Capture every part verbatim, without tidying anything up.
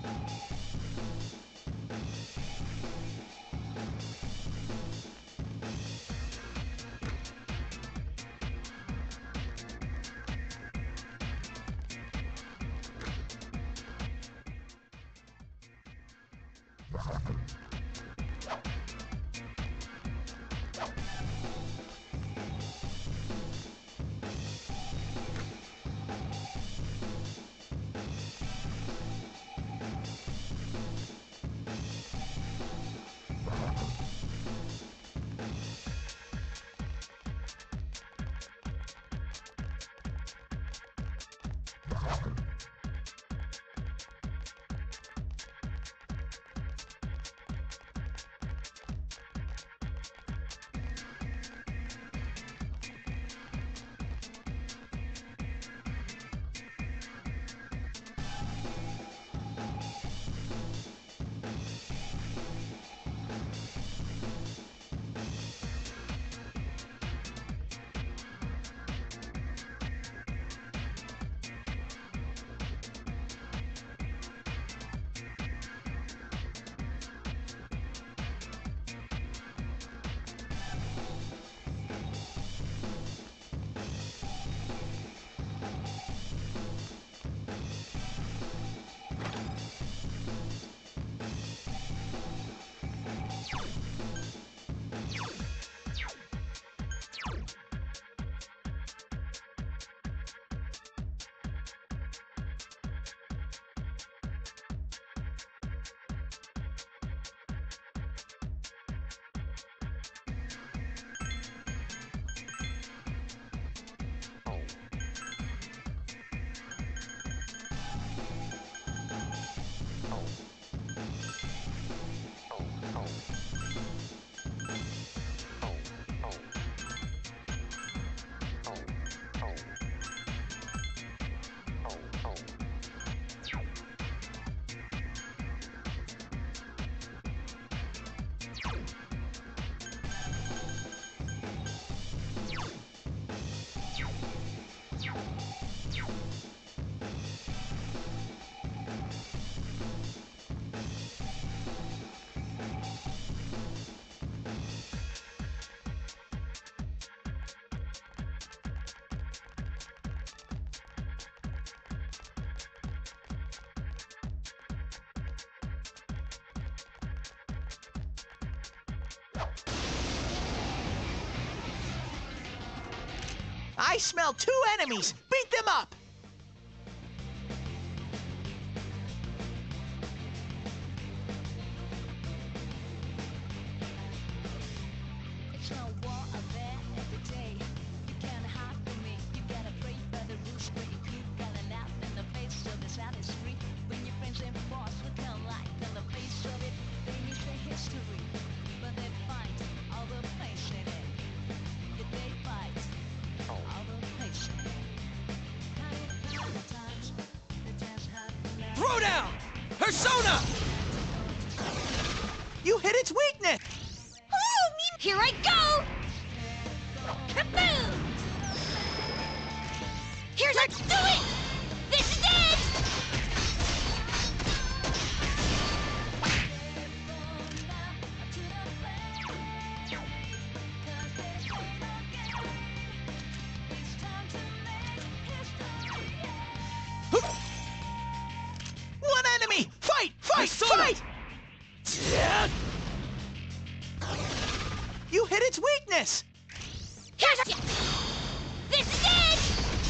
I smell two enemies! Beat them up! It's no war out there every day. You can't hide from me. You gotta pray by the rules where you keep calling out in the face of the saddest street. When your friends and boss will come like in the face of it, they miss their history, but they find all the place in it. Yeah, they fight all the place in it. Times they just have to Throw down! Persona! You hit its weakness! Here I go! Kaboom! Here's let's do it! This is it! One enemy! Fight! Fight! Persona! Fight! You hit its weakness! Here's a... This is it!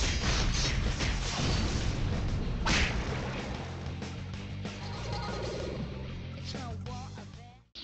It's no war out there.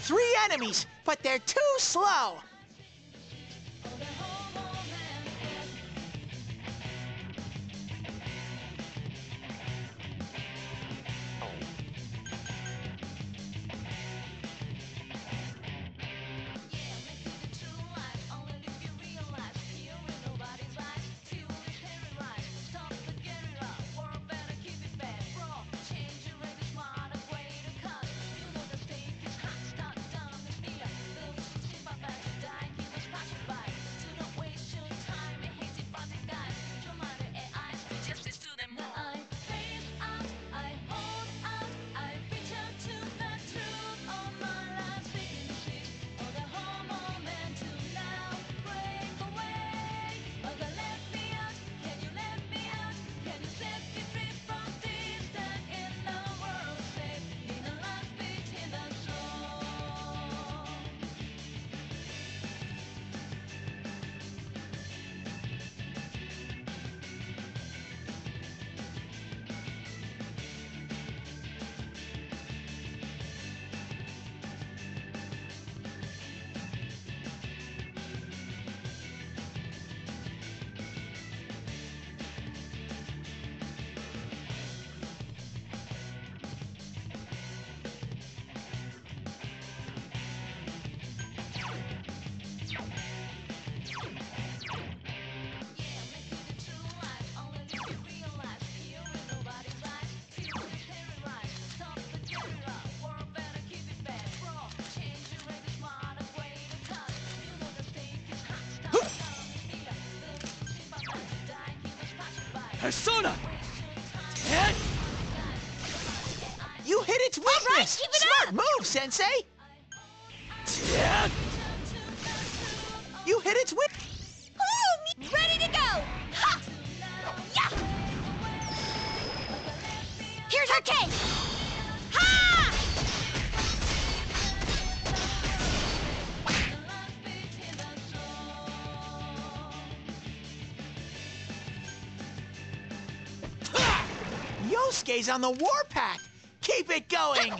three enemies, but they're too slow. Persona! Hit! You hit its weakness! All right, keep it Smart up! move, Sensei! Hit! You hit its weak... Ooh, me- ready to go! Ha! Yeah! Here's our cake! Ha! Yosuke's on the warpath! Keep it going!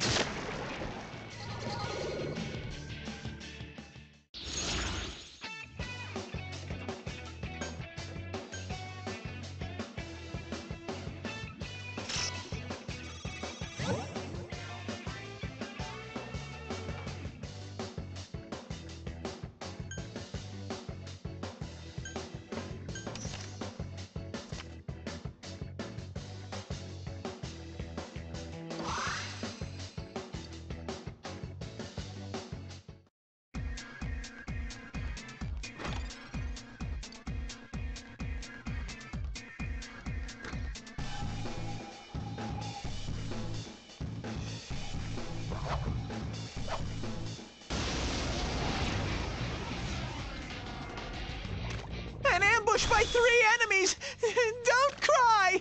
An ambush by three enemies! Don't cry!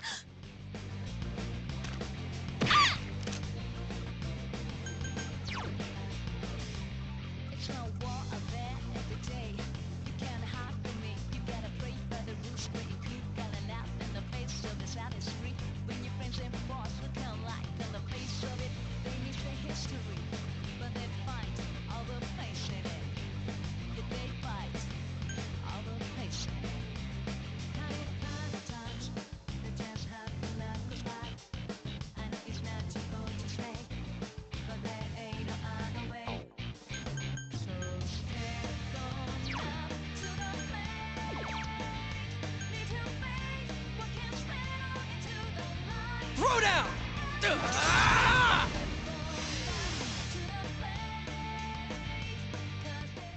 It's no war out there every day. You can't hide from me. You gotta pray by the rules where you keep calling out in the face of this out is free. When your friends and boss look alike on the face of it, they miss the history. But they fight all the place in it. If they fight all the place in it. Kind of kind of times they just have to let goes by. I know it's not too good to say, but there ain't no other way. So step on up to the plate. Little faith, what can settle into the light? Throw down! Ah! To the plate, 'cause they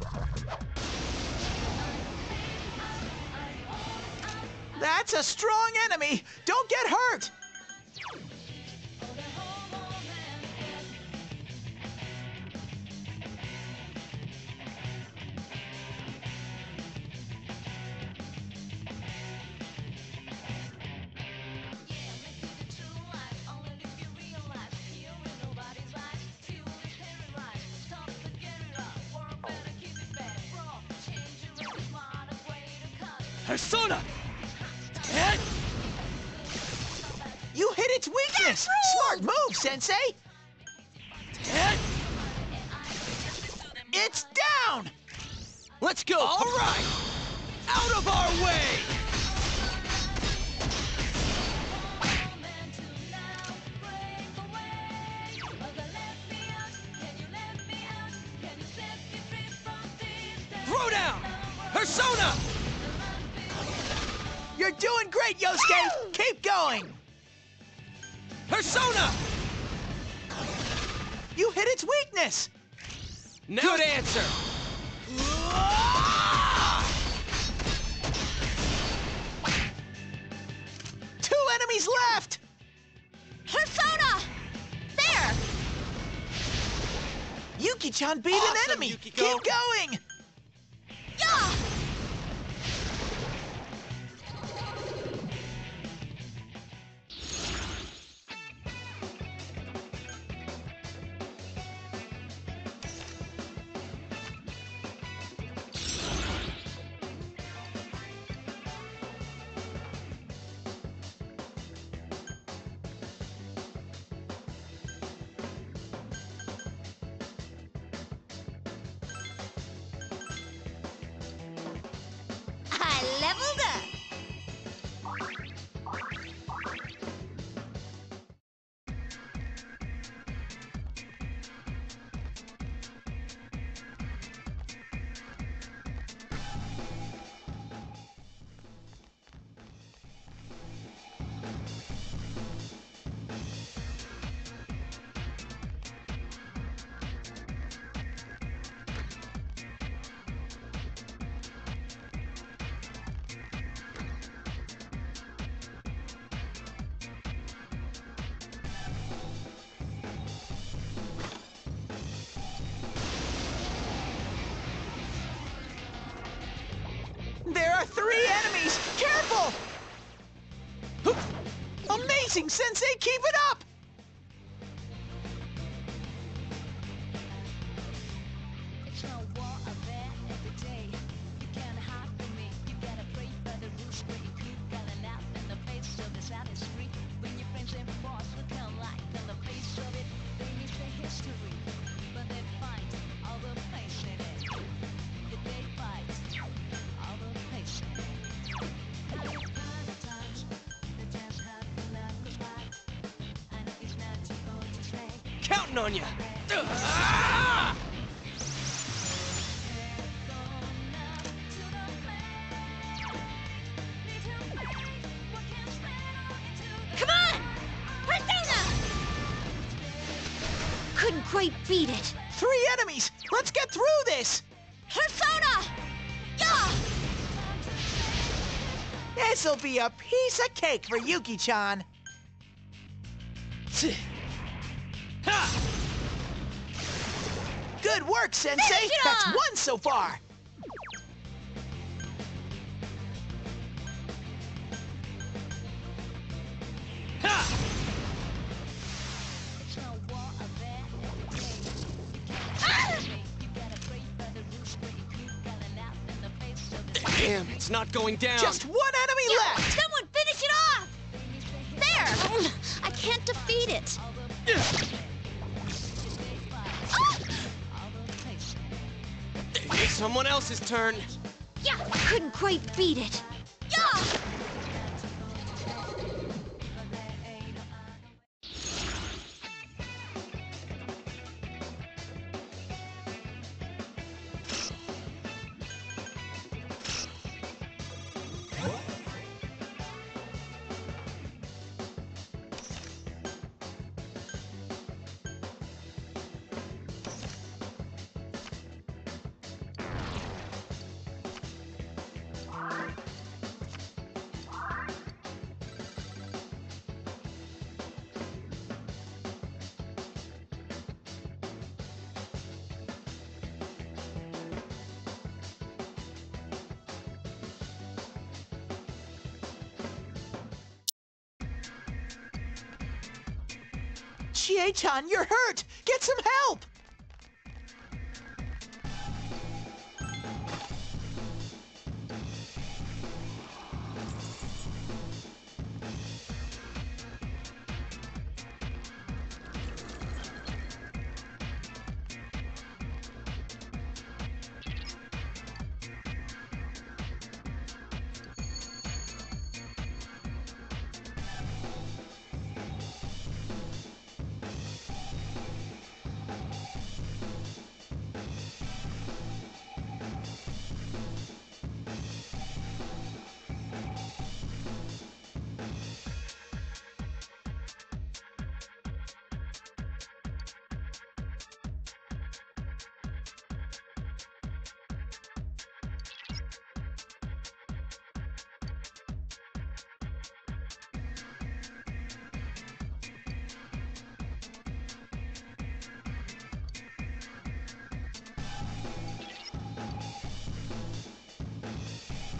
That's a strong enemy! Don't get hurt! Persona! Hit! You hit its weakness! Smart move, Sensei! Hit! It's down! Let's go! All right! Out of our way! Throw down! Persona! You're doing great, Yosuke! Keep going! Persona! You hit its weakness! Now Good answer! Two enemies left! Persona! There! Yuki-chan beat Awesome, an enemy! Yukiko. Keep going! Yeah! I leveled up! There are three enemies! Careful! Amazing, Sensei! Keep it up! It's no war out there every day. You can't hide from me. You gotta pray by the rules where you keep calling out in the face of this artistry. When your friends and boss look alike in the face of it, they miss their history. But they fight all the place in it. Yeah, they fight all the place in it. Now it's kind of times that just happen like a fight. I know it's not too old to say. Counting on you! Ah! Come on! Persona! Couldn't quite beat it. Three enemies! Let's get through this! Persona! Yeah! This'll be a piece of cake for Yuki-chan. Ha! Good work, Sensei! Finish it That's off! one so far! Ha! It's no war out there every day. You can't you gotta pray by the rules where you keep calling out in the face of the Damn, it's not going down. Just one enemy left! Someone finish it off! There! I can't defeat it. It's someone else's turn. Yeah! Couldn't quite beat it. Yeah! Chie-chan, you're hurt! Get some help!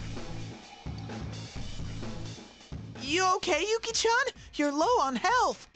You okay, Yuki-chan? You're low on health.